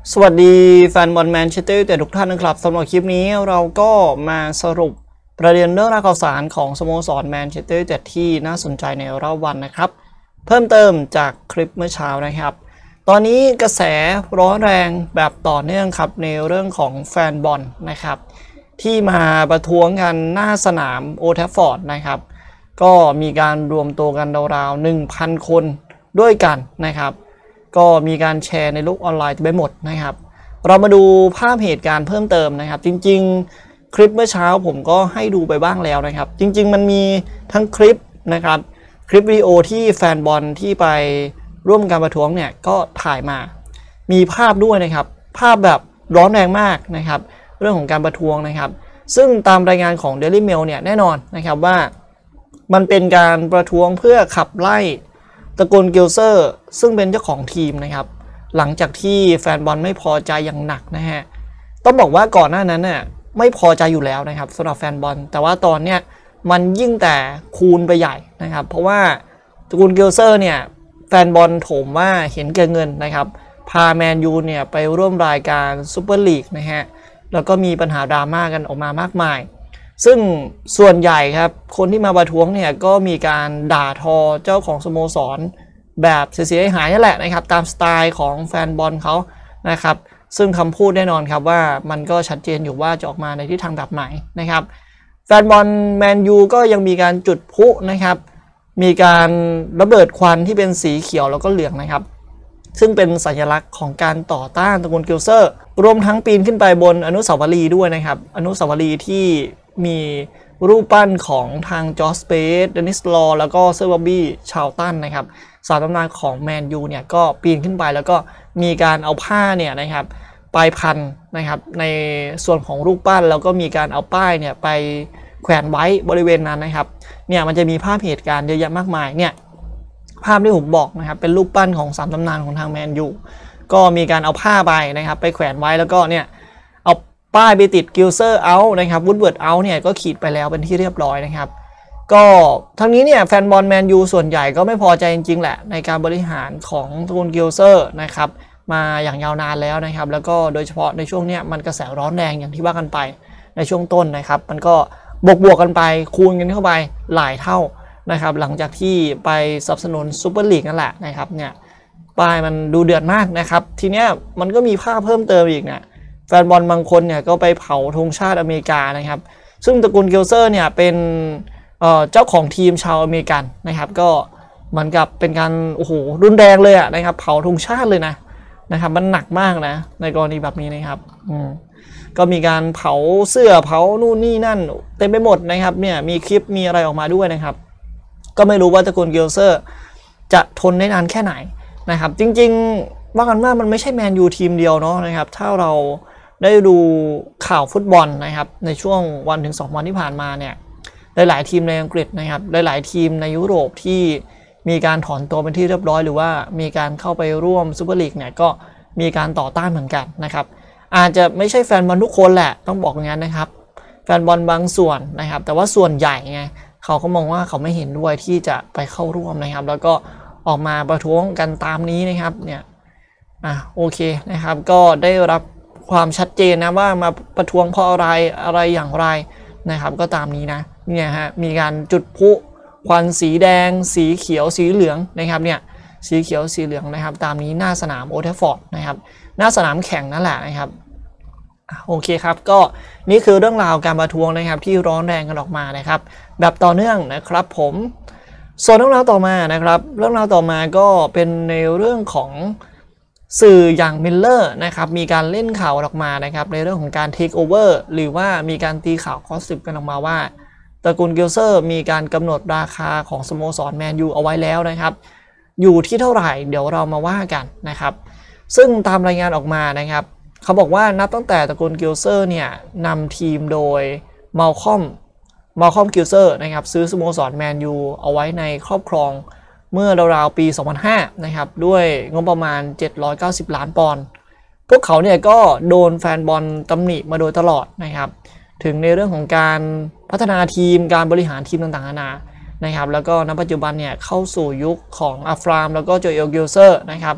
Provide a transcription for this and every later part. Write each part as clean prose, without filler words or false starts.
สวัสดีแฟนบอลแมนเชสเตอร์ยูไนเต็ดทุกท่านนะครับสำหรับคลิปนี้เราก็มาสรุปประเด็นเรื่องราวข่าวสารของสโมสรแมนเชสเตอร์ยูไนเต็ดที่น่าสนใจในรอบวันนะครับเพิ่มเติมจากคลิปเมื่อเช้านะครับตอนนี้กระแสร้อนแรงแบบต่อเนื่องครับในเรื่องของแฟนบอลนะครับที่มาประท้วงกันหน้าสนามโอลด์แทรฟฟอร์ดนะครับก็มีการรวมตัวกันราวๆ 1,000 คนด้วยกันนะครับก็มีการแชร์ในโลกออนไลน์ไปหมดนะครับเรามาดูภาพเหตุการณ์เพิ่มเติมนะครับจริงๆคลิปเมื่อเช้าผมก็ให้ดูไปบ้างแล้วนะครับจริงๆมันมีทั้งคลิปนะครับคลิปวิดีโอที่แฟนบอลที่ไปร่วมการประท้วงเนี่ยก็ถ่ายมามีภาพด้วยนะครับภาพแบบร้อนแรงมากนะครับเรื่องของการประท้วงนะครับซึ่งตามรายงานของ Daily Mail เนี่ยแน่นอนนะครับว่ามันเป็นการประท้วงเพื่อขับไล่ตระกูลกิลเซอร์ซึ่งเป็นเจ้าของทีมนะครับหลังจากที่แฟนบอลไม่พอใจอย่างหนักนะฮะต้องบอกว่าก่อนหน้านั้นน่ะไม่พอใจอยู่แล้วนะครับสำหรับแฟนบอลแต่ว่าตอนเนี้ยมันยิ่งแต่คูณไปใหญ่นะครับเพราะว่าตระกูลกิลเซอร์เนี่ยแฟนบอลโถมว่าเห็นแก่เงินนะครับพาแมนยูเนี่ยไปร่วมรายการซูเปอร์ลีกนะฮะแล้วก็มีปัญหาดราม่ากันออกมามากมายซึ่งส่วนใหญ่ครับคนที่มาประท้วงเนี่ยก็มีการด่าทอเจ้าของสโมสรแบบเสียหายนั่นแหละนะครับตามสไตล์ของแฟนบอลเขานะครับซึ่งคำพูดแน่นอนครับว่ามันก็ชัดเจนอยู่ว่าจะออกมาในทิศทางแบบไหนนะครับแฟนบอลแมนยูก็ยังมีการจุดพลุนะครับมีการระเบิดควันที่เป็นสีเขียวแล้วก็เหลืองนะครับซึ่งเป็นสัญลักษณ์ของการต่อต้านตระกูลกิลเซอร์รวมทั้งปีนขึ้นไปบนอนุสาวรีย์ด้วยนะครับอนุสาวรีย์ที่มีรูปปั้นของทางจอร์จ เบส เดนิส ลอว์แล้วก็เซอร์บอบบี้ ชาลตันนะครับสาวตำนานของแมนยูเนี่ยก็ปีนขึ้นไปแล้วก็มีการเอาผ้าเนี่ยนะครับไปพันนะครับในส่วนของรูปปั้นแล้วก็มีการเอาป้ายเนี่ยไปแขวนไว้บริเวณนั้นนะครับเนี่ยมันจะมีภาพเหตุการณ์เยอะแยะมากมายเนี่ยภาพที่ผมบอกนะครับเป็นรูปปั้นของสามตำนานของทางแมนยูก็มีการเอาผ้าไปนะครับไปแขวนไว้แล้วก็เนี่ยเอาป้ายไปติดกิลเซอร์เอาท์นะครับวูดเวิร์ดเอาท์เนี่ยก็ขีดไปแล้วเป็นที่เรียบร้อยนะครับก็ทั้งนี้เนี่ยแฟนบอลแมนยูส่วนใหญ่ก็ไม่พอใจจริงๆแหละในการบริหารของตระกูลกิลเซอร์นะครับมาอย่างยาวนานแล้วนะครับแล้วก็โดยเฉพาะในช่วงนี้มันกระแสร้อนแรงอย่างที่ว่ากันไปในช่วงต้นนะครับมันก็บวกกันไปคูณกันเข้าไปหลายเท่านะครับหลังจากที่ไปสนับสนุนซูเปอร์ลีกนั่นแหละนะครับเนี่ยป้ายมันดูเดือดมากนะครับทีเนี้ยมันก็มีภาพเพิ่มเติมอีกเนี่ยแฟนบอลบางคนเนี่ยก็ไปเผาธงชาติอเมริกานะครับซึ่งตระกูลกิลเซอร์เนี่ยเป็นเจ้าของทีมชาวอเมริกันนะครับก็เหมือนกับเป็นการโอ้โหรุนแรงเลยนะครับเผาธงชาติเลยนะครับมันหนักมากนะในกรณีแบบนี้นะครับก็มีการเผาเสื้อเผานู่นนี่นั่นเต็มไปหมดนะครับเนี่ยมีคลิปมีอะไรออกมาด้วยนะครับก็ไม่รู้ว่าตระกูลกิลเซอร์จะทนได้นานแค่ไหนนะครับจริงๆว่ากันว่ามันไม่ใช่แมนยูทีมเดียวเนาะนะครับถ้าเราได้ดูข่าวฟุตบอลนะครับในช่วงวันถึง2 วันที่ผ่านมาเนี่ยหลายๆทีมในอังกฤษนะครับหลายๆทีมในยุโรปที่มีการถอนตัวเป็นที่เรียบร้อยหรือว่ามีการเข้าไปร่วมซูเปอร์ลีกเนี่ยก็มีการต่อต้านเหมือนกันนะครับอาจจะไม่ใช่แฟนบอลทุกคนแหละต้องบอกอย่างนั้นนะครับแฟนบอลบางส่วนนะครับแต่ว่าส่วนใหญ่ไงเขาก็มองว่าเขาไม่เห็นด้วยที่จะไปเข้าร่วมนะครับแล้วก็ออกมาประท้วงกันตามนี้นะครับเนี่ยโอเคนะครับก็ได้รับความชัดเจนนะว่ามาประท้วงเพราะอะไรอย่างไรนะครับก็ตามนี้นะเนี่ยฮะมีการจุดพลุควันสีแดงสีเขียวสีเหลืองนะครับเนี่ยสีเขียวสีเหลืองนะครับตามนี้หน้าสนามโอลด์แทรฟฟอร์ดนะครับหน้าสนามแข่งนั่นแหละนะครับโอเคครับก็นี่คือเรื่องราวการประท้วงนะครับที่ร้อนแรงกันออกมานะครับแบบต่อเนื่องนะครับผมส่วนเรื่องราวต่อมานะครับเรื่องราวต่อมาก็เป็นในเรื่องของสื่ออย่างมิลเลอร์นะครับมีการเล่นข่าวออกมานะครับในเรื่องของการเทคโอเวอร์หรือว่ามีการตีข่าวคอสซิปกันออกมาว่าตระกูลกิลเซอร์มีการกำหนดราคาของสโมสรแมนยูเอาไว้แล้วนะครับอยู่ที่เท่าไหร่เดี๋ยวเรามาว่ากันนะครับซึ่งตามรายงานออกมานะครับเขาบอกว่านับตั้งแต่ตระกูลกิลเซอร์เนี่ยนำทีมโดยมัลคอมกิลเซอร์นะครับซื้อสโมสรแมนยูเอาไว้ในครอบครองเมื่อราวๆปี 2005 นะครับด้วยงบประมาณ790 ล้านปอนด์พวกเขาเนี่ยก็โดนแฟนบอลตำหนิมาโดยตลอดนะครับถึงในเรื่องของการพัฒนาทีมการบริหารทีมต่างๆนานานะครับแล้วก็ณปัจจุบันเนี่ยเข้าสู่ยุคของอัฟรามแล้วก็โจเอลกิลเซอร์นะครับ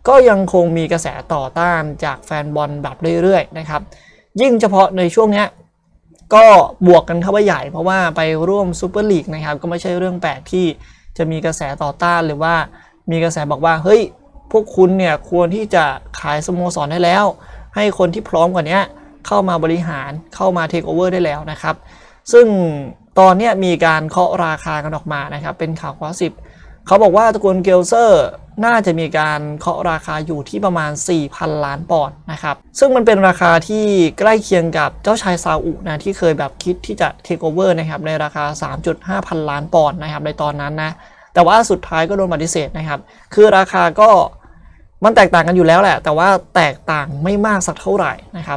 ก็ยังคงมีกระแสต่อต้านจากแฟนบอลแบบเรื่อยๆนะครับยิ่งเฉพาะในช่วงนี้ก็บวกกันเข้าไปใหญ่เพราะว่าไปร่วมซูเปอร์ลีกนะครับก็ไม่ใช่เรื่องแปลกที่จะมีกระแสต่อต้านหรือว่ามีกระแสบอกว่าเฮ้ยพวกคุณเนี่ยควรที่จะขายสโมสรได้แล้วให้คนที่พร้อมกว่านี้เข้ามาบริหารเข้ามาเทคโอเวอร์ได้แล้วนะครับซึ่งตอนนี้มีการเคาะราคากันออกมานะครับเป็นข่าวกอสซิปเขาบอกว่าตระกูลเกลเซอร์น่าจะมีการเคาะราคาอยู่ที่ประมาณ 4,000 ล้านปอนด์นะครับซึ่งมันเป็นราคาที่ใกล้เคียงกับเจ้าชายซาอุนะที่เคยแบบคิดที่จะเทคโอเวอร์นะครับในราคา 3.5 พันล้านปอนด์นะครับในตอนนั้นนะแต่ว่าสุดท้ายก็โดนปฏิเสธนะครับคือราคาก็มันแตกต่างกันอยู่แล้วแหละแต่ว่าแตกต่างไม่มากสักเท่าไหร่นะครับ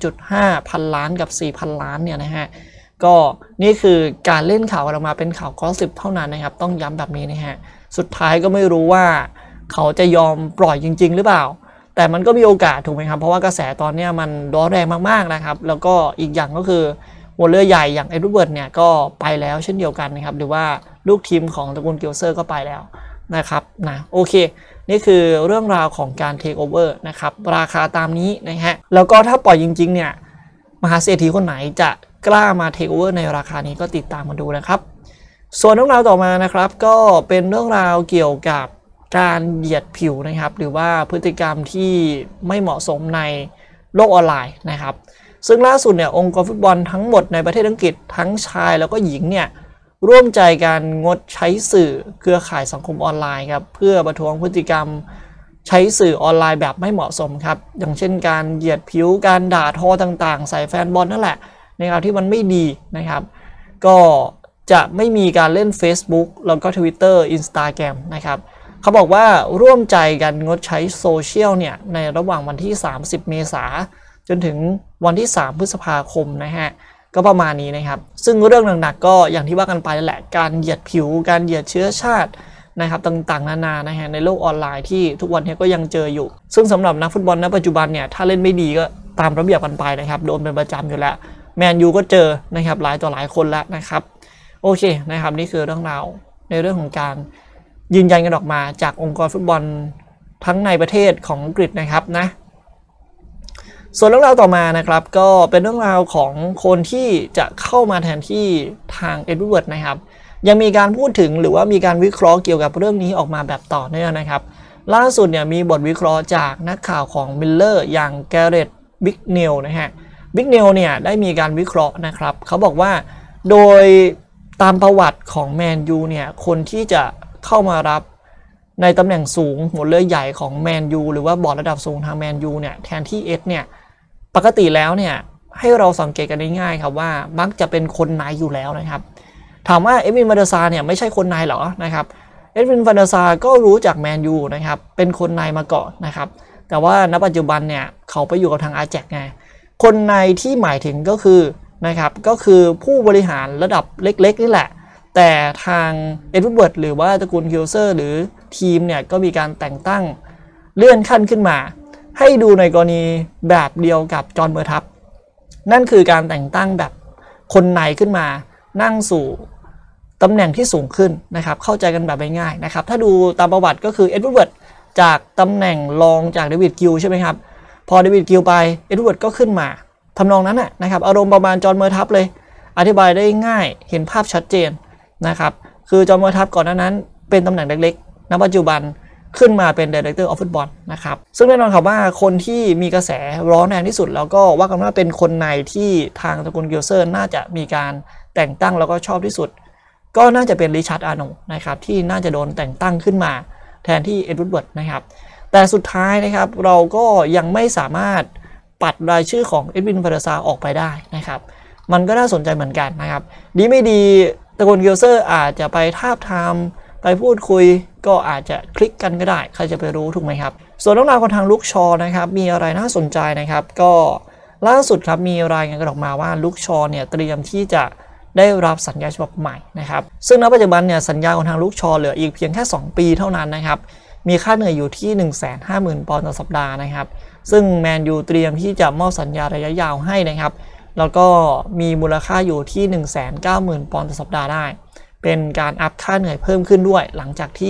3.5 พันล้านกับ 4,000 ล้านเนี่ยนะฮะก็นี่คือการเล่นข่าวออกมาเป็นข่าวกอสซิปเท่านั้นนะครับต้องย้ำแบบนี้นะฮะสุดท้ายก็ไม่รู้ว่าเขาจะยอมปล่อยจริงๆหรือเปล่าแต่มันก็มีโอกาสถูกไหมครับเพราะว่ากระแสตอนนี้มันร้อนแรงมากๆนะครับแล้วก็อีกอย่างก็คือหัวเรือใหญ่อย่างเอ็ดเวิร์ดเนี่ยก็ไปแล้วเช่นเดียวกันนะครับหรือว่าลูกทีมของตระกูลเกลเซอร์ก็ไปแล้วนะครับนะโอเคนี่คือเรื่องราวของการเทคโอเวอร์นะครับราคาตามนี้นะฮะแล้วก็ถ้าปล่อยจริงๆเนี่ยมหาเศรษฐีคนไหนจะกล้ามาเทคโอเวอร์ในราคานี้ก็ติดตามมาดูนะครับส่วนเรื่องราวต่อมานะครับก็เป็นเรื่องราวเกี่ยวกับการเหยียดผิวนะครับหรือว่าพฤติกรรมที่ไม่เหมาะสมในโลกออนไลน์นะครับซึ่งล่าสุดเนี่ยองค์กรฟุตบอลทั้งหมดในประเทศอังกฤษทั้งชายแล้วก็หญิงเนี่ยร่วมใจกันงดใช้สื่อเครือข่ายสังคมออนไลน์ครับเพื่อประท้วงพฤติกรรมใช้สื่อออนไลน์แบบไม่เหมาะสมครับอย่างเช่นการเหยียดผิวการด่าทอต่างๆใส่แฟนบอลนั่นแหละนะครับที่มันไม่ดีนะครับก็จะไม่มีการเล่น Facebook แล้วก็ Twitter Instagram นะครับเขาบอกว่าร่วมใจกันงดใช้โซเชียลเนี่ยในระหว่างวันที่ 30 เมษายนจนถึงวันที่ 3 พฤษภาคมนะฮะก็ประมาณนี้นะครับซึ่งเรื่องหนักๆก็อย่างที่ว่ากันไปนั่นแหละการเหยียดผิวการเหยียดเชื้อชาตินะครับต่างๆนานานะฮะในโลกออนไลน์ที่ทุกวันนี้ก็ยังเจออยู่ซึ่งสำหรับนักฟุตบอลณปัจจุบันเนี่ยถ้าเล่นไม่ดีก็ตามระเบียบกันไปนะครับโดนเป็นประจำอยู่แล้วแมนยูก็เจอนะครับหลายต่อหลายคนแล้วนะครับโอเคนะครับนี่คือเรื่องราวในเรื่องของการยืนยันกันออกมาจากองค์กรฟุตบอลทั้งในประเทศของอังกฤษนะครับนะส่วนเรื่องราวต่อมานะครับก็เป็นเรื่องราวของคนที่จะเข้ามาแทนที่ทางเอ็ดเวิร์ดนะครับยังมีการพูดถึงหรือว่ามีการวิเคราะห์เกี่ยวกับเรื่องนี้ออกมาแบบต่อเนื่องนะครับล่าสุดเนี่ยมีบทวิเคราะห์จากนักข่าวของมิลเลอร์อย่างแกเรตบิ๊กเนลนะฮะบิ๊กเนลเนี่ยได้มีการวิเคราะห์นะครับเขาบอกว่าโดยตามประวัติของแมนยูเนี่ยคนที่จะเข้ามารับในตำแหน่งสูงหัวเรือใหญ่ของแมนยูหรือว่าบอร์ดระดับสูงทางแมนยูเนี่ยแทนที่เอสเนี่ยปกติแล้วเนี่ยให้เราสังเกตกันง่ายๆครับว่ามักจะเป็นคนในอยู่แล้วนะครับถามว่าเอดวิน วานเดอร์ซาร์เนี่ยไม่ใช่คนในหรอนะครับเอ็ดวิน วานเดอร์ซาร์ก็รู้จักแมนยูนะครับเป็นคนในมาก่อนนะครับแต่ว่าณปัจจุบันเนี่ยเขาไปอยู่กับทางอาแจ็คไงคนในที่หมายถึงก็คือนะครับก็คือผู้บริหารระดับเล็กๆนี่แหละแต่ทางเอ็ดเวิร์ดหรือว่าตระกูลเกลเซอร์หรือทีมเนี่ยก็มีการแต่งตั้งเลื่อนขั้นขึ้นมาให้ดูในกรณีแบบเดียวกับจอห์นเบอร์ทับนั่นคือการแต่งตั้งแบบคนในขึ้นมานั่งสู่ตำแหน่งที่สูงขึ้นนะครับเข้าใจกันแบบง่ายๆนะครับถ้าดูตามประวัติก็คือเอ็ดเวิร์ดจากตำแหน่งรองจากเดวิดกิลใช่ไหมครับพอเดวิดกิลไปเอ็ดเวิร์ดก็ขึ้นมาทำนองนั้นนะครับอารมณ์ประมาณจอห์นเบอร์ทับเลยอธิบายได้ง่ายเห็นภาพชัดเจนนะครับคือจอห์นเบอร์ทับก่อนหน้านั้นเป็นตำแหน่งเล็กๆณปัจจุบันขึ้นมาเป็น Director of Football นะครับซึ่งแน่นอนครับว่าคนที่มีกระแสร้อนแรงที่สุดแล้วก็ว่ากันว่าเป็นคนในที่ทางตระกูลเกลเซอร์น่าจะมีการแต่งตั้งแล้วก็ชอบที่สุดก็น่าจะเป็นริชาร์ด อาร์โนนะครับที่น่าจะโดนแต่งตั้งขึ้นมาแทนที่เอ็ดเวิร์ดนะครับแต่สุดท้ายนะครับเราก็ยังไม่สามารถปัดรายชื่อของเอ็ดวิน วานเดอร์ซาร์ออกไปได้นะครับมันก็น่าสนใจเหมือนกันนะครับดีไม่ดีตระกูลเกลเซอร์อาจจะไปทาบทามไปพูดคุยก็อาจจะคลิกกันก็ได้ใครจะไปรู้ถูกไหมครับส่วนเรื่องราวของทางลุคชอนะครับมีอะไรน่าสนใจนะครับก็ล่าสุดครับมีรายงานกันออกมาว่าลุคชอเนี่ยเตรียมที่จะได้รับสัญญาฉบับใหม่นะครับซึ่งณปัจจุบันเนี่ยสัญญาของทางลุคชอเหลืออีกเพียงแค่2 ปีเท่านั้นนะครับมีค่าเหนื่อยอยู่ที่ 150,000 ปอนด์ต่อสัปดาห์นะครับซึ่งแมนยูเตรียมที่จะมอบสัญญาระยะยาวให้นะครับแล้วก็มีมูลค่าอยู่ที่ 190,000 ปอนด์ต่อสัปดาห์ได้เป็นการอัพค่าเหนื่อยเพิ่มขึ้นด้วยหลังจากที่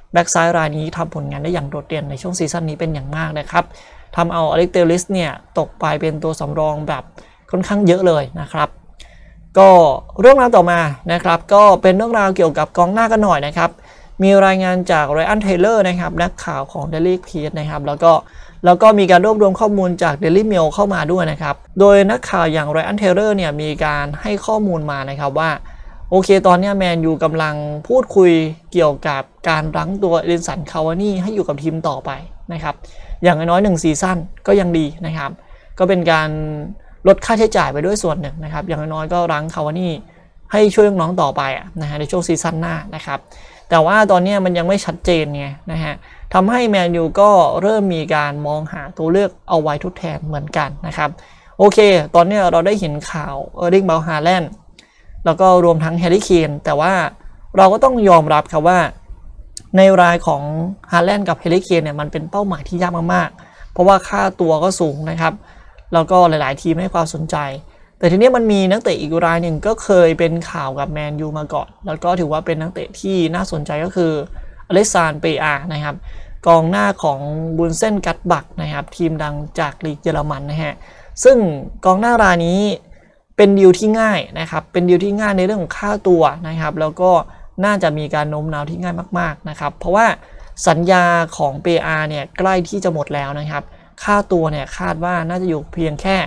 แบ็กซ้ายรายนี้ทำผลงานได้อย่างโดดเด่นในช่วงซีซั่นนี้เป็นอย่างมากนะครับทำเอาอเล็กเตลิสเนี่ยตกไปเป็นตัวสำรองแบบค่อนข้างเยอะเลยนะครับก็เรื่องราวต่อมานะครับก็เป็นเรื่องราวเกี่ยวกับกองหน้ากันหน่อยนะครับมีรายงานจากไรอันเทเลอร์นะครับนักข่าวของ Daily Beast นะครับแล้วก็มีการรวบรวมข้อมูลจาก Daily Mail เข้ามาด้วยนะครับโดยนักข่าวอย่างไรอันเทเลอร์เนี่ยมีการให้ข้อมูลมานะครับว่าโอเคตอนนี้แมนยูกำลังพูดคุยเกี่ยวกับการรั้งตัวเอดินสันคาวานี่ให้อยู่กับทีมต่อไปนะครับอย่างน้อย1ซีซั่นก็ยังดีนะครับก็เป็นการลดค่าใช้จ่ายไปด้วยส่วนหนึ่งนะครับอย่างน้อยก็รั้งคาวานี่ให้ช่วยน้องต่อไปนะฮะในช่วงซีซั่นหน้านะครับแต่ว่าตอนนี้มันยังไม่ชัดเจนไงนะฮะทำให้แมนยูก็เริ่มมีการมองหาตัวเลือกเอาไว้ทดแทนเหมือนกันนะครับโอเคตอนนี้เราได้เห็นข่าวเออร์ลิง เบราท์ ฮาแลนด์แล้วก็รวมทั้งแฮร์รี่ เคนแต่ว่าเราก็ต้องยอมรับครับว่าในรายของฮาแลนด์กับแฮร์รี่ เคนเนี่ยมันเป็นเป้าหมายที่ยากมากๆเพราะว่าค่าตัวก็สูงนะครับแล้วก็หลายๆทีมให้ความสนใจแต่ทีนี้มันมีนักเตะอีกรายหนึ่งก็เคยเป็นข่าวกับแมนยูมาก่อนแล้วก็ถือว่าเป็นนักเตะที่น่าสนใจก็คืออเล็กซานเปอานะครับกองหน้าของบุนเซนกัตบักนะครับทีมดังจากลีกเยอรมันนะฮะซึ่งกองหน้ารายนี้เป็นดีลที่ง่ายนะครับเป็นดีลที่ง่ายในเรื่องของค่าตัวนะครับแล้วก็น่าจะมีการโน้มน้าวที่ง่ายมากๆนะครับเพราะว่าสัญญาของเปอาเนี่ยใกล้ที่จะหมดแล้วนะครับค่าตัวเนี่ยคาดว่าน่าจะอยู่เพียงแค่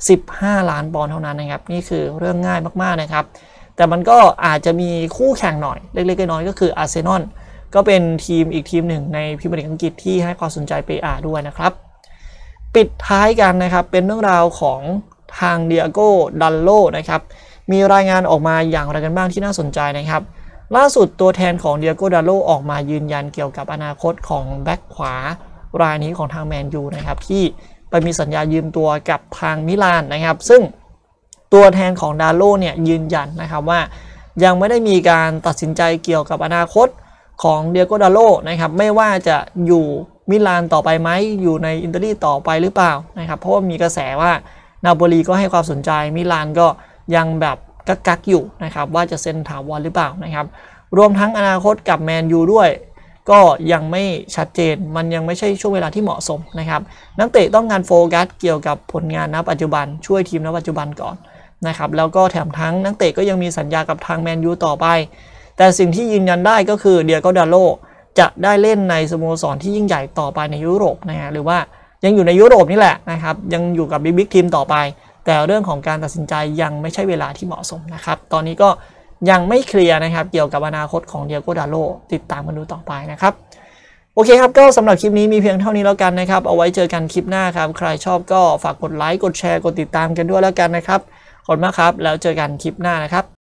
15 ล้านปอนด์เท่านั้นนะครับนี่คือเรื่องง่ายมากๆนะครับแต่มันก็อาจจะมีคู่แข่งหน่อยเล็กๆน้อยๆก็คืออาร์เซนอลก็เป็นทีมอีกทีมหนึ่งในพรีเมียร์ลีกอังกฤษที่ให้ความสนใจเปอาด้วยนะครับปิดท้ายกันนะครับเป็นเรื่องราวของทางเดียโก้ดัลโลนะครับมีรายงานออกมาอย่างไรกันบ้างที่น่าสนใจนะครับล่าสุดตัวแทนของเดียโก้ดัลโลออกมายืนยันเกี่ยวกับอนาคตของแบ็คขวารายนี้ของทางแมนยูนะครับที่ไปมีสัญญายืมตัวกับทางมิลานนะครับซึ่งตัวแทนของดาโลเนี่ยยืนยันนะครับว่ายังไม่ได้มีการตัดสินใจเกี่ยวกับอนาคตของเดียโก้ดาโลนะครับไม่ว่าจะอยู่มิลานต่อไปไหมอยู่ในอินเตอร์ต่อไปหรือเปล่านะครับเพราะว่ามีกระแสว่านาโปลีก็ให้ความสนใจมิลานก็ยังแบบกักอยู่นะครับว่าจะเซ็นถาวรหรือเปล่านะครับรวมทั้งอนาคตกับแมนยูด้วยก็ยังไม่ชัดเจนมันยังไม่ใช่ช่วงเวลาที่เหมาะสมนะครับนักเตะต้องการโฟกัสเกี่ยวกับผลงานณปัจจุบันช่วยทีมณปัจจุบันก่อนนะครับแล้วก็แถมทั้งนักเตะก็ยังมีสัญญากับทางแมนยูต่อไปแต่สิ่งที่ยืนยันได้ก็คือเดียโก้ดาโลจะได้เล่นในสโมสรที่ยิ่งใหญ่ต่อไปในยุโรปนะฮะหรือว่ายังอยู่ในยุโรปนี่แหละนะครับยังอยู่กับบิ๊กทีมต่อไปแต่เรื่องของการตัดสินใจยังไม่ใช่เวลาที่เหมาะสมนะครับตอนนี้ก็ยังไม่เคลียร์นะครับเกี่ยวกับอนาคตของเดียโก้ดาโลติดตามกันดูต่อไปนะครับโอเคครับก็สำหรับคลิปนี้มีเพียงเท่านี้แล้วกันนะครับเอาไว้เจอกันคลิปหน้าครับใครชอบก็ฝากกดไลค์กดแชร์กดติดตามกันด้วยแล้วกันนะครับขอบคุณมากครับแล้วเจอกันคลิปหน้านะครับ